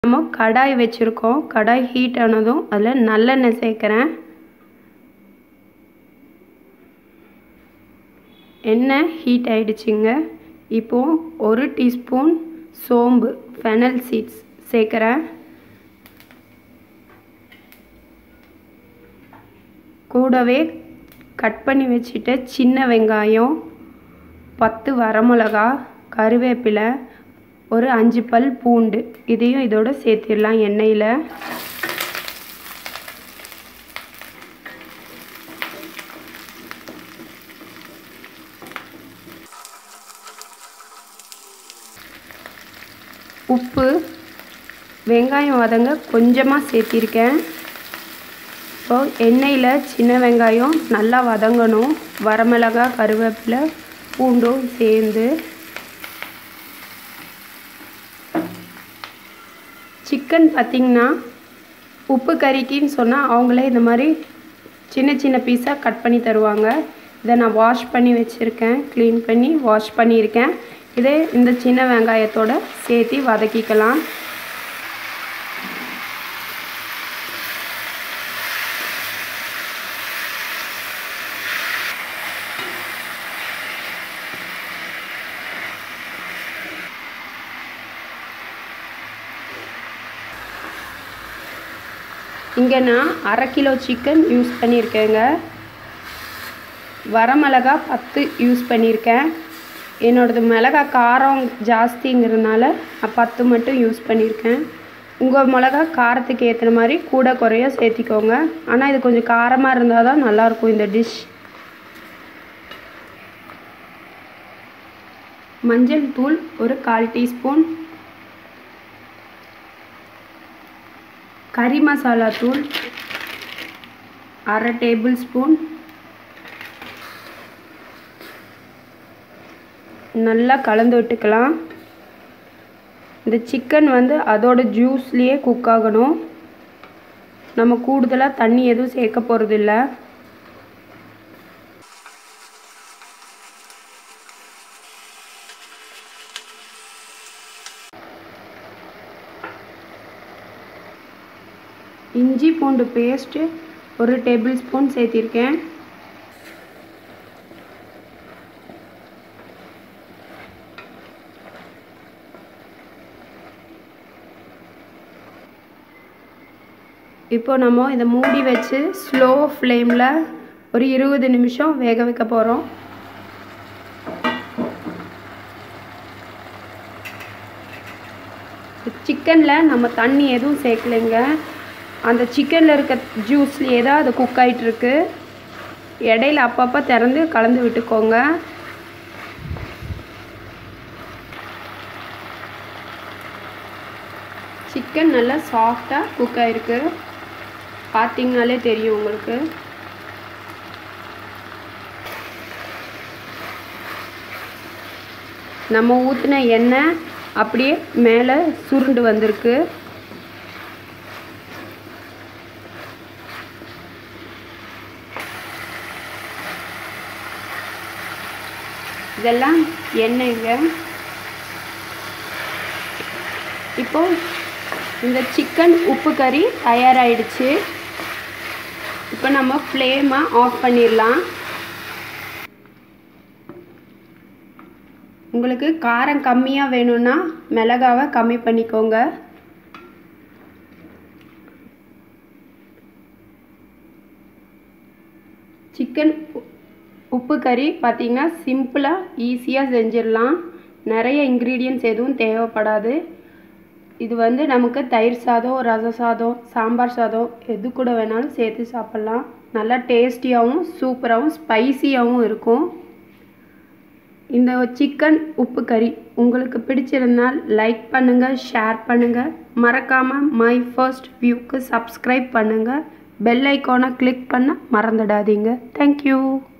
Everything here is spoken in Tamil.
நம்ம கடாய் வச்சுருக்கோம். கடாய் ஹீட் ஆனதும் அதில் நல்லெண்ணெய் சேர்க்குறேன். எண்ணெய் ஹீட் ஆகிடுச்சிங்க. இப்போது 1 டீஸ்பூன் சோம்பு ஃபெனல் சீட்ஸ் சேர்க்குறேன். கூடவே கட் பண்ணி வச்சுட்டு சின்ன வெங்காயம், 10 வரமிளகா, கருவேப்பிலை, ஒரு 5 பல் பூண்டு இதையும் இதோட சேர்த்திடலாம் எண்ணெயில். உப்பு, வெங்காயம் வதங்க கொஞ்சமாக சேர்த்திருக்கேன். இப்போ எண்ணெயில் சின்ன வெங்காயம் நல்லா வதங்கணும். வரமிளகா, கருவேப்பிலை, பூண்டும் சேர்ந்து. சிக்கன் பார்த்திங்கன்னா உப்பு கறிக்குன்னு சொன்னால் அவங்களே இந்த மாதிரி சின்ன சின்ன பீஸாக கட் பண்ணி தருவாங்க. இதை நான் வாஷ் பண்ணி வச்சுருக்கேன். க்ளீன் பண்ணி வாஷ் பண்ணியிருக்கேன். இதே இந்த சின்ன வெங்காயத்தோடு சேர்த்து வதக்கிக்கலாம். இங்கே நான் 1/2 கிலோ சிக்கன் யூஸ் பண்ணியிருக்கேங்க. வரமிளகா 10 யூஸ் பண்ணியிருக்கேன். என்னோடது மிளகா காரம் ஜாஸ்திங்கிறதுனால நான் 10 மட்டும் யூஸ் பண்ணியிருக்கேன். உங்கள் மிளகா காரத்துக்கு ஏற்ற மாதிரி கூட குறைய சேர்த்திக்கோங்க. ஆனால் இது கொஞ்சம் காரமாக இருந்தால் தான் நல்லாயிருக்கும் இந்த டிஷ். மஞ்சள் தூள் ஒரு 1/4 டீஸ்பூன், கறி மசாலா தூள் 1/2 டேபிள் ஸ்பூன். நல்லா கலந்து விட்டுக்கலாம். இந்த சிக்கன் அதோட ஜூஸ்லேயே குக் ஆகணும். நம்ம கூடுதலாக தண்ணி எதுவும் சேர்க்க போகிறதில்ல. இஞ்சி பூண்டு பேஸ்ட்டு 1 டேபிள் ஸ்பூன் சேர்த்திருக்கேன். இப்போ நம்ம இதை மூடி வச்சு ஸ்லோ ஃப்ளேமில் ஒரு 20 நிமிஷம் வேக வைக்க போகிறோம். சிக்கனில் நம்ம தண்ணி எதுவும் சேர்க்கலைங்க. அந்த சிக்கனில் இருக்க ஜூஸ்லேயே தான் அது குக் ஆகிட்டுருக்கு. இடையில அப்பப்போ திறந்து கலந்து விட்டுக்கோங்க. சிக்கன் நல்லா சாஃப்டாக குக் ஆகிருக்கு. பார்த்தீங்கனாலே தெரியும் உங்களுக்கு. நம்ம ஊற்றின எண்ணெய் அப்படியே மேலே சுருண்டு வந்திருக்கு. இதெல்லாம் எண்ணெய்ங்க. இப்போ இந்த சிக்கன் உப்பு கறி தயாராகிடுச்சு. இப்போ நம்ம ஃப்ளேமை ஆஃப் பண்ணிடலாம். உங்களுக்கு காரம் கம்மியாக வேணும்னா மிளகாவை கம்மி பண்ணிக்கோங்க. சிக்கன் உப்பு கறி பார்த்திங்கன்னா சிம்பிளாக ஈஸியாக செஞ்சிடலாம். நிறைய இன்க்ரீடியன்ட்ஸ் எதுவும் தேவைப்படாது. இது நமக்கு தயிர் சாதம், ரச சாதம், சாம்பார் சாதம் எது கூட வேணாலும் சேர்த்து சாப்பிட்லாம். நல்லா டேஸ்டியாகவும் சூப்பராகவும் ஸ்பைசியாகவும் இருக்கும். இந்த சிக்கன் உப்பு கறி உங்களுக்கு பிடிச்சிருந்தால் லைக் பண்ணுங்கள், ஷேர் பண்ணுங்கள். மறக்காமல் மை ஃபர்ஸ்ட் வியூக்கு சப்ஸ்கிரைப் பண்ணுங்கள். பெல் ஐக்கானை கிளிக் பண்ண மறந்துடாதீங்க. தேங்க்யூ.